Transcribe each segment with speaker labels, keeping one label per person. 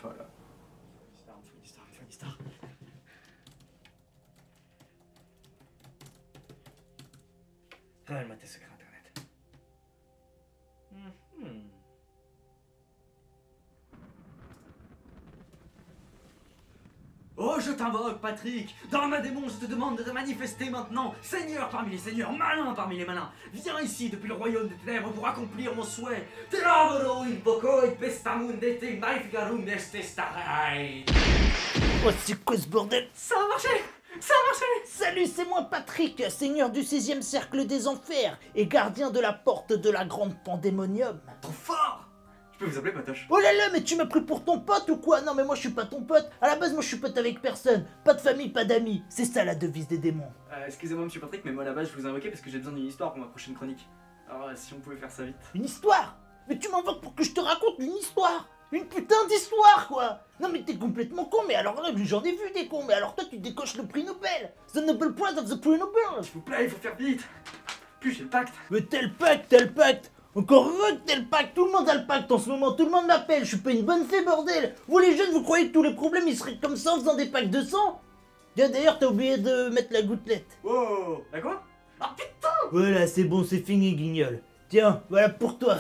Speaker 1: Voilà.
Speaker 2: Une histoire. Révèle-moi tes secrets internet. Oh, je t'invoque, Patrick! Dans ma démon, je te demande de te manifester maintenant! Seigneur parmi les seigneurs, malin parmi les malins! Viens ici depuis le royaume des ténèbres pour accomplir mon souhait! Travolo invoco et pestamundete magnificarum est starai!
Speaker 3: Oh, c'est quoi ce bordel?
Speaker 2: Ça a marché! Ça a marché!
Speaker 3: Salut, c'est moi Patrick, seigneur du 16e cercle des enfers et gardien de la porte de la grande pandémonium.
Speaker 2: Trop fort! Je peux vous appeler Patoche?
Speaker 3: Oh là là, mais tu m'as pris pour ton pote ou quoi? Non mais moi je suis pas ton pote. À la base moi je suis pote avec personne. Pas de famille, pas d'amis. C'est ça la devise des démons.
Speaker 2: Excusez-moi monsieur Patrick, mais moi à la base je vous ai invoqué parce que j'ai besoin d'une histoire pour ma prochaine chronique. Alors si on pouvait faire ça vite.
Speaker 3: Une histoire? Mais tu m'invoques pour que je te raconte une histoire? Une putain d'histoire quoi! Non mais t'es complètement con, mais alors là j'en ai vu des cons, mais alors toi tu décoches le prix Nobel! The Nobel Prize of the Prix Nobel!
Speaker 2: S'il vous plaît, il faut faire vite! Plus j'ai le pacte!
Speaker 3: Mais tel pacte! Encore heureux que tel pacte! Tout le monde a le pacte en ce moment, tout le monde m'appelle, je suis pas une bonne fée bordel! Vous les jeunes, vous croyez que tous les problèmes ils seraient comme ça en faisant des packs de sang? Tiens d'ailleurs t'as oublié de mettre la gouttelette.
Speaker 2: Oh! À quoi? Ah putain!
Speaker 3: Voilà, c'est bon, c'est fini guignol. Tiens, voilà pour toi.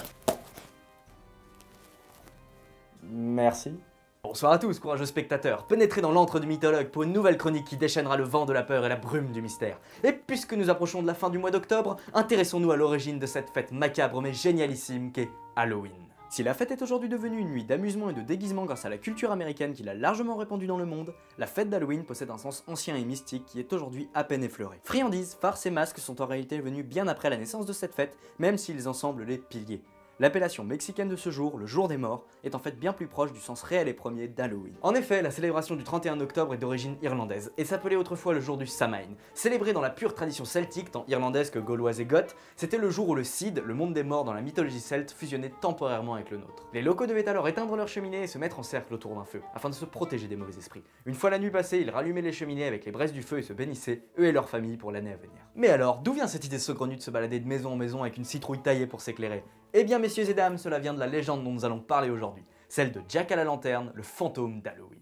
Speaker 1: Merci.
Speaker 2: Bonsoir à tous, courageux spectateurs. Pénétrez dans l'antre du mythologue pour une nouvelle chronique qui déchaînera le vent de la peur et la brume du mystère. Et puisque nous approchons de la fin du mois d'octobre, intéressons-nous à l'origine de cette fête macabre mais génialissime qu'est Halloween. Si la fête est aujourd'hui devenue une nuit d'amusement et de déguisement grâce à la culture américaine qui l'a largement répandue dans le monde, la fête d'Halloween possède un sens ancien et mystique qui est aujourd'hui à peine effleuré. Friandises, farces et masques sont en réalité venus bien après la naissance de cette fête, même s'ils en semblent les piliers. L'appellation mexicaine de ce jour, le jour des morts, est en fait bien plus proche du sens réel et premier d'Halloween. En effet, la célébration du 31 octobre est d'origine irlandaise et s'appelait autrefois le jour du Samhain. Célébré dans la pure tradition celtique, tant irlandaise que gauloise et goth, c'était le jour où le Cid, le monde des morts dans la mythologie celte, fusionnait temporairement avec le nôtre. Les locaux devaient alors éteindre leurs cheminées et se mettre en cercle autour d'un feu, afin de se protéger des mauvais esprits. Une fois la nuit passée, ils rallumaient les cheminées avec les braises du feu et se bénissaient, eux et leurs familles, pour l'année à venir. Mais alors, d'où vient cette idée saugrenue de se balader de maison en maison avec une citrouille taillée pour s'éclairer? Eh bien messieurs et dames, cela vient de la légende dont nous allons parler aujourd'hui, celle de Jack à la lanterne, le fantôme d'Halloween.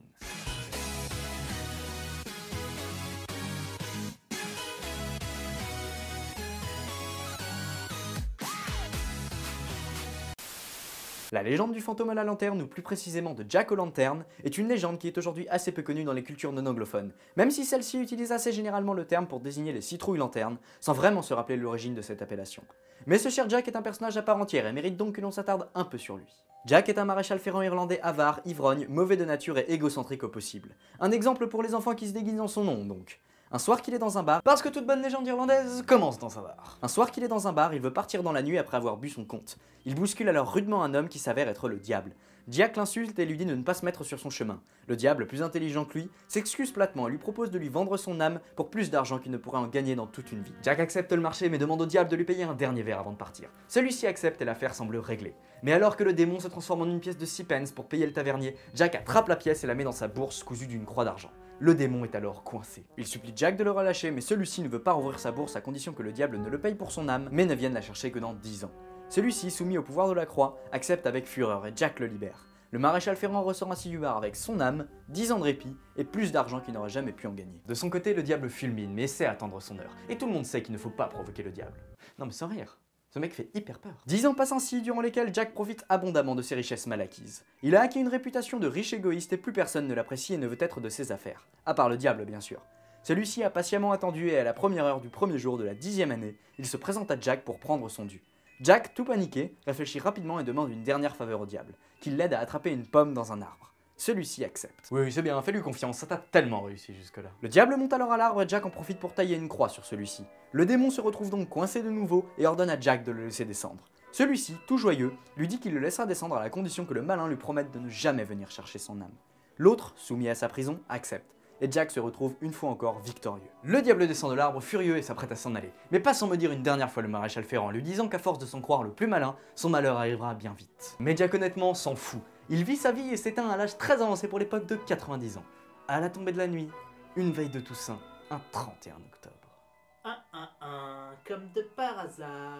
Speaker 2: La légende du fantôme à la lanterne, ou plus précisément de Jack O'Lantern, est une légende qui est aujourd'hui assez peu connue dans les cultures non anglophones, même si celle-ci utilise assez généralement le terme pour désigner les citrouilles lanternes, sans vraiment se rappeler l'origine de cette appellation. Mais ce cher Jack est un personnage à part entière et mérite donc que l'on s'attarde un peu sur lui. Jack est un maréchal ferrant irlandais avare, ivrogne, mauvais de nature et égocentrique au possible. Un exemple pour les enfants qui se déguisent en son nom donc. Un soir qu'il est dans un bar, parce que toute bonne légende irlandaise commence dans un bar. Un soir qu'il est dans un bar, il veut partir dans la nuit après avoir bu son compte. Il bouscule alors rudement un homme qui s'avère être le diable. Jack l'insulte et lui dit de ne pas se mettre sur son chemin. Le diable, plus intelligent que lui, s'excuse platement et lui propose de lui vendre son âme pour plus d'argent qu'il ne pourrait en gagner dans toute une vie. Jack accepte le marché mais demande au diable de lui payer un dernier verre avant de partir. Celui-ci accepte et l'affaire semble réglée. Mais alors que le démon se transforme en une pièce de 6 pence pour payer le tavernier, Jack attrape la pièce et la met dans sa bourse cousue d'une croix d'argent. Le démon est alors coincé. Il supplie Jack de le relâcher, mais celui-ci ne veut pas rouvrir sa bourse à condition que le diable ne le paye pour son âme, mais ne vienne la chercher que dans 10 ans. Celui-ci, soumis au pouvoir de la croix, accepte avec fureur et Jack le libère. Le maréchal ferrant ressort ainsi du bar avec son âme, 10 ans de répit et plus d'argent qu'il n'aurait jamais pu en gagner. De son côté, le diable fulmine, mais essaie d'attendre son heure. Et tout le monde sait qu'il ne faut pas provoquer le diable. Non mais sans rire. Ce mec fait hyper peur. 10 ans passent ainsi, durant lesquels Jack profite abondamment de ses richesses mal acquises. Il a acquis une réputation de riche égoïste et plus personne ne l'apprécie et ne veut être de ses affaires. À part le diable, bien sûr. Celui-ci a patiemment attendu et à la première heure du premier jour de la 10e année, il se présente à Jack pour prendre son dû. Jack, tout paniqué, réfléchit rapidement et demande une dernière faveur au diable, qu'il l'aide à attraper une pomme dans un arbre. Celui-ci accepte. Oui, c'est bien, fais-lui confiance, ça t'a tellement réussi jusque-là. Le diable monte alors à l'arbre et Jack en profite pour tailler une croix sur celui-ci. Le démon se retrouve donc coincé de nouveau et ordonne à Jack de le laisser descendre. Celui-ci, tout joyeux, lui dit qu'il le laissera descendre à la condition que le malin lui promette de ne jamais venir chercher son âme. L'autre, soumis à sa prison, accepte. Et Jack se retrouve une fois encore victorieux. Le diable descend de l'arbre furieux et s'apprête à s'en aller, mais pas sans me dire une dernière fois le maréchal ferrant, lui disant qu'à force de s'en croire le plus malin, son malheur arrivera bien vite. Mais Jack honnêtement s'en fout. Il vit sa vie et s'éteint à l'âge très avancé pour l'époque de 90 ans. À la tombée de la nuit, une veille de Toussaint, un 31 octobre.
Speaker 3: Comme de par hasard,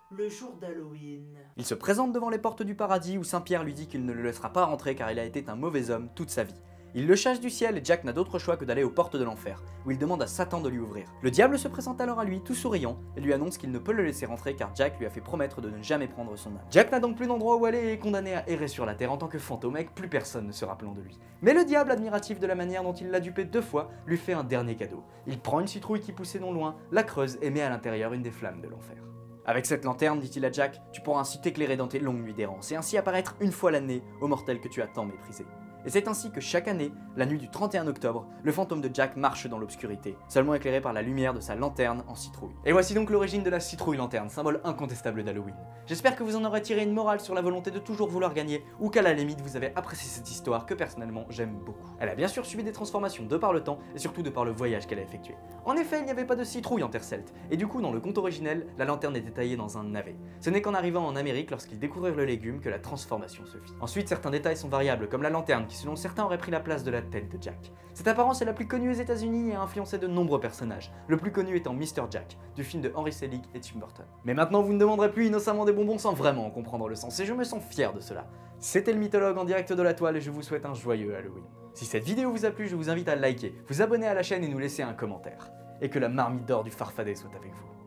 Speaker 3: le jour d'Halloween.
Speaker 2: Il se présente devant les portes du paradis où Saint-Pierre lui dit qu'il ne le laissera pas rentrer car il a été un mauvais homme toute sa vie. Il le chasse du ciel et Jack n'a d'autre choix que d'aller aux portes de l'enfer, où il demande à Satan de lui ouvrir. Le diable se présente alors à lui, tout souriant, et lui annonce qu'il ne peut le laisser rentrer car Jack lui a fait promettre de ne jamais prendre son âme. Jack n'a donc plus d'endroit où aller et est condamné à errer sur la terre en tant que fantôme avec plus personne ne se rappelant de lui. Mais le diable, admiratif de la manière dont il l'a dupé 2 fois, lui fait un dernier cadeau. Il prend une citrouille qui poussait non loin, la creuse et met à l'intérieur une des flammes de l'enfer. Avec cette lanterne, dit-il à Jack, tu pourras ainsi t'éclairer dans tes longues nuits d'errance et ainsi apparaître une fois l'année aux mortels que tu as tant méprisés. Et c'est ainsi que chaque année, la nuit du 31 octobre, le fantôme de Jack marche dans l'obscurité, seulement éclairé par la lumière de sa lanterne en citrouille. Et voici donc l'origine de la citrouille-lanterne, symbole incontestable d'Halloween. J'espère que vous en aurez tiré une morale sur la volonté de toujours vouloir gagner, ou qu'à la limite vous avez apprécié cette histoire que personnellement j'aime beaucoup. Elle a bien sûr subi des transformations de par le temps, et surtout de par le voyage qu'elle a effectué. En effet, il n'y avait pas de citrouille en terre celte, et du coup dans le conte originel, la lanterne était taillée dans un navet. Ce n'est qu'en arrivant en Amérique, lorsqu'ils découvrirent le légume, que la transformation se fit. Ensuite, certains détails sont variables, comme la lanterne, qui selon certains aurait pris la place de la tête de Jack. Cette apparence est la plus connue aux États-Unis et a influencé de nombreux personnages, le plus connu étant Mr. Jack, du film de Henry Selick et Tim Burton. Mais maintenant vous ne demanderez plus innocemment des bonbons sans vraiment en comprendre le sens, et je me sens fier de cela. C'était le mythologue en direct de la toile et je vous souhaite un joyeux Halloween. Si cette vidéo vous a plu, je vous invite à liker, vous abonner à la chaîne et nous laisser un commentaire. Et que la marmite d'or du Farfadet soit avec vous.